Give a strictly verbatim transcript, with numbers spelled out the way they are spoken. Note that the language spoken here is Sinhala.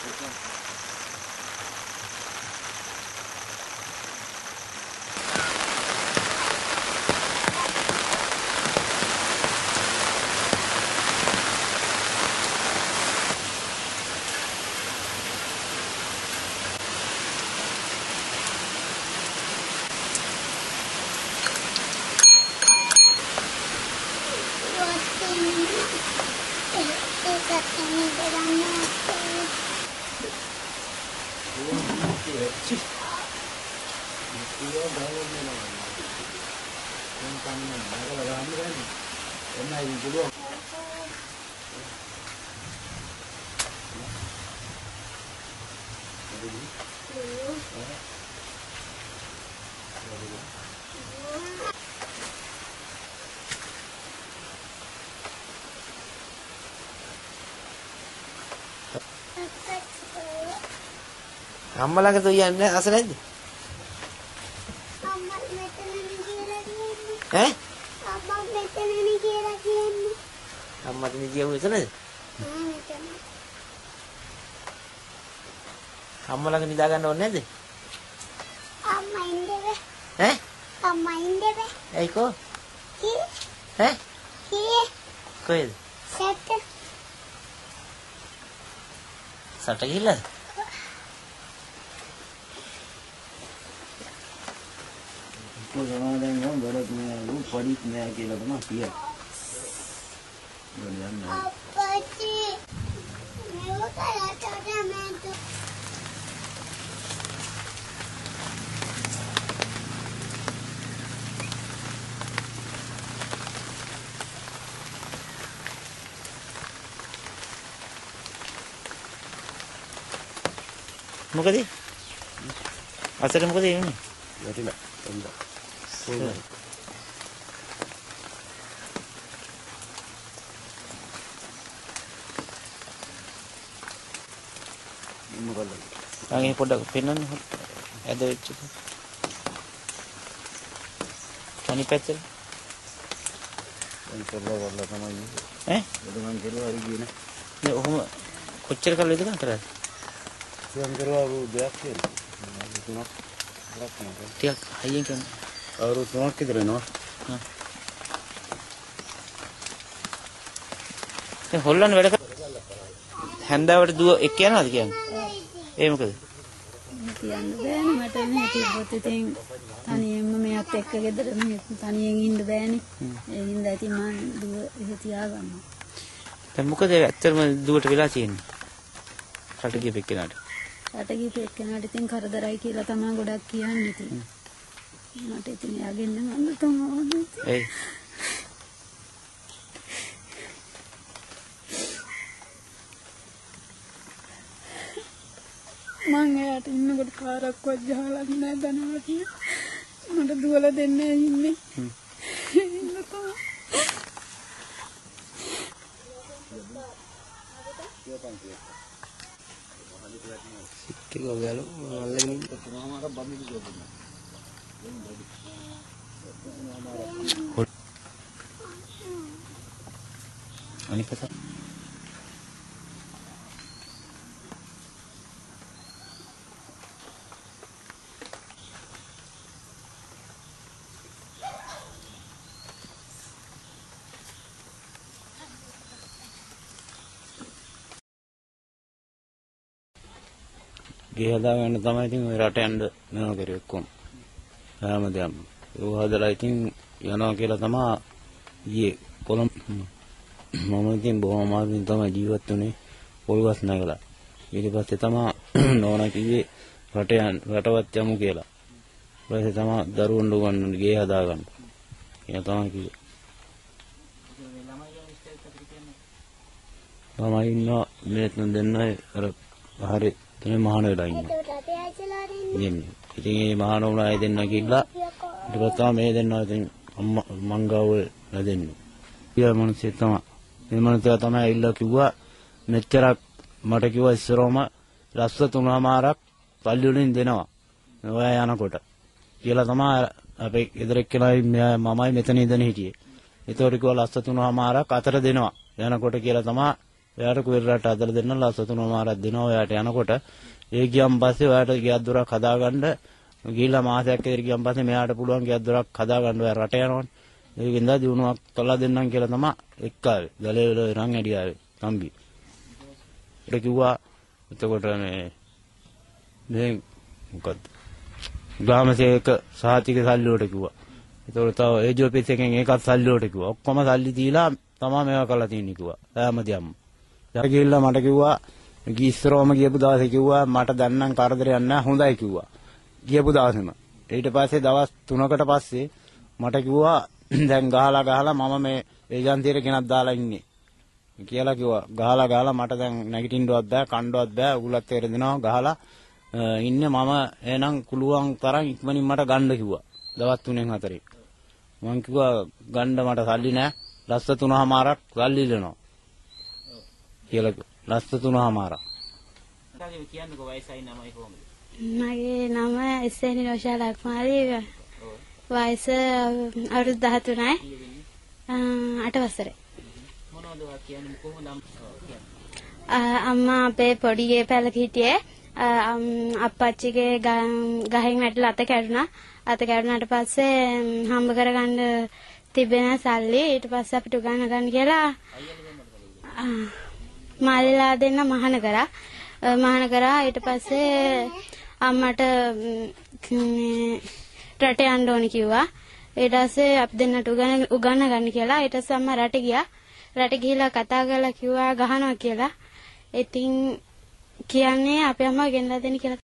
අම්මා ළඟ තෝ යන්නේ අස නැද්ද? අම්මා මෙතනනේ කියලා කියන්නේ. ඈ? අම්මා මෙතනනේ කියලා කියන්නේ. අම්මා දෙන්නේ කියුවේ එතනද? ආ මෙතන. අම්මා ළඟ නිදා ගන්න ඕනේ නැද්ද? අම්මා ඉන්නේ. ඈ? අම්මා ඉන්නේ. ඒකෝ? කී? ඈ? කී? කොහෙද? සැට. සට ගිහිල්ලාද? සමාදන් වුණා බඩක් නෑ උන් පඩිත් නෑ කියලා තමයි කියන්නේ. යන්නේ. අප්පච්චි. මේව කරට මම මොකද? අසර මොකද එන්නේ? වැටිලා. එන්න. මොකද? අනේ පොඩ්ඩක් පෙන්නන්න ඇද වෙච්ච එක. තනි පැත්තට. දැන් කරලා කරලා තමයි ඉන්නේ. ඈ? ඒක මං කරුවා හරි ගියේ නෑ. නේ ඔහොම කොච්චර කල් වේද කරන්නේ? මං කරුවා රු දෙයක් කියලා. තුනක් හතරක් නේද? ටිකක් හයියෙන් කරන්න. අවුරුදු තුනක් විතර වෙනවා. හා. දැන් හොල්ලන්න වැඩ කර හැන්දාවට දුව එක්ක යනවාද කියන්නේ? ඒ මොකද? කියන්න බෑනේ මට මේ තිබ්බොත් ඉතින් තනියෙන්ම මෙයත් එක්ක ගෙදර මේ තනියෙන් ඉන්න බෑනේ. ඒ හින්දා ඉතින් මම දුව එහෙ තියාගන්නවා. දැන් මොකද ඇත්තටම දුවට වෙලා තියෙන්නේ? රට ගියපෙක් කෙනාට. රට ගිහපු එක්කෙනාට ඉතින් කරදරයි කියලා තමයි ගොඩක් කියන්නේ ඉතින්. මට ඉතින් යාගෙන මම තමයි. ඒ මං එයාට ඉන්නකොට කාරක්වත් ගහලා නැහැ දනවට. මට දුවලා දෙන්නේ ඉන්නේ. සික්කේ ගාල අල්ලගෙන තුනමාර බම්මිදි ගොඩනවා. අනික පත ගේ හදා ගන්න තමයි ඉතින් ඔය රට යන්න නෝ කරේ ඔක්කොම හැමදේම ඒ හදලා ඉතින් යනවා කියලා තමයි ඊයේ කොළඹ මම ඉතින් බොහොම අමාරුවෙන් තමයි ජීවත් වුනේ පොල්ගස් නැගලා ඊට පස්සේ තමයි නෝනා කිව්වේ රට යන්න රටවත් යමු කියලා ඊට පස්සේ තමයි දරුවන් දුවන්න ගේ හදා ගන්න එයා තමයි කිව්වේ ළමයි ඉන්නවා මේ තුන් දෙන්නයි අර හරි තමයි මහාන වෙලා ඉන්නේ. ඉන්නේ. ඉතින් මේ මහාන වුණා ඒ දෙන්නා කිව්ලා ඊට පස්සේ මේ දෙන්නා ඉතින් අම්මා මංගාව නැදෙන්නේ. ඊය මිනිස්සු තමයි. මේ මිනිස්සු තමයි ඇවිල්ලා කිව්වා මෙච්චරක් මට කිව්වා ඉස්සරෝම ලස්ස තුනමාරක් පල්ලි වලින් දෙනවා. ඔයා යනකොට. කියලා තමයි අපේ ගෙදර එක්කෙනායි මමයි මෙතන ඉඳන් හිටියේ. ඒතකොට කිව්වා ලස්ස තුනමාරක් අතර දෙනවා. යනකොට කියලා තමයි එයාට කුවේර රට හදලා දෙන්න ලස්ස තුනමාරක් දෙනවා ඔයාට යනකොට. ඒ ගියන් පස්සේ ඔයාට ගියක් දොරක් හදාගන්න ගිහිල්ලා මාසයක් විතර ගියන් පස්සේ මෙයාට පුළුවන් ගියක් දොරක් හදාගන්න ඔයා රට යනවනේ. ඒකෙන්ද දිනුවක් කළා දෙන්නම් කියලා තමයි එක්කාවේ. ගලේ වල රන් ඇඩියාවේ තම්බි. ඒක කිව්වා එතකොට මේ මේ මොකද්ද? ගාමසේක සාතික සල්ලි වලට කිව්වා. ඒතකොට තව ඒජෝපිස් එකෙන් ඒකත් සල්ලි වලට කිව්වා. ඔක්කොම සල්ලි දීලා තමයි මේවා කරලා තියෙන්නේ කිව්වා. හැමදේම. ඊට ගිහිල්ලා මට කිව්වා ගිස්සරෝම ගියපු දවසේ කිව්වා මට දැන් නම් කරදරයක් නැහැ හොඳයි කිව්වා. ගියපු දවසේම. ඊට පස්සේ දවස් තුනකට පස්සේ මට කිව්වා දැන් ගහලා ගහලා මම මේ ඒජන්තියට ගෙනත් දාලා ඉන්නේ කියලා කිව්වා. ගහලා ගහලා මට දැන් නැගිටින්නවත් බෑ කණ්ඩවත් බෑ උගලත් තේරෙනවා ගහලා ඉන්නේ මම එහෙනම් කුළුවන් තරම් ඉක්මනින් මට ගන්න කිව්වා. දවස් තුනෙන් හතරේ. මං කිව්වා ගන්න මට සල්ලි නෑ. ලස්ස තුනමාරක් සල්ලි දෙනවා. කියලා ලස්ස තුනමාරක්. කියන්නකෝ වයසයි නමයි කොහොමද? මගේ නම එස්.එන්. රෝෂා ලක්මාලි. වයස අවුරුදු දහතුනයි. අට වසරේ. මොනවද ඔයා කියන්නේ කොහොමද අම්මා අපේ පොඩි ගේ පැලක හිටියේ. අප්පච්චිගේ ගහෙන් වැටලා අත කැඩුනා. අත කැඩුනාට පස්සේ හම්බ කරගන්න තිබෙන සල්ලි ඊට පස්සේ අපිට උගන්න ගන්න කියලා මාළලා දෙන්න මහාන කරා. මහාන කරා ඊට පස්සේ අම්මට රට යන්න ඕනි කිව්වා. ඊට පස්සේ අපි දෙන්නට උගන්න උගන්න ගන්න කියලා ඊට පස්සේ අම්මා රට ගියා. රට ගිහිලා කතා කරලා කිව්වා ගහනවා කියලා. ඉතින් කියන්නේ අපේ අම්මා ගෙනලා දෙන්න කියලා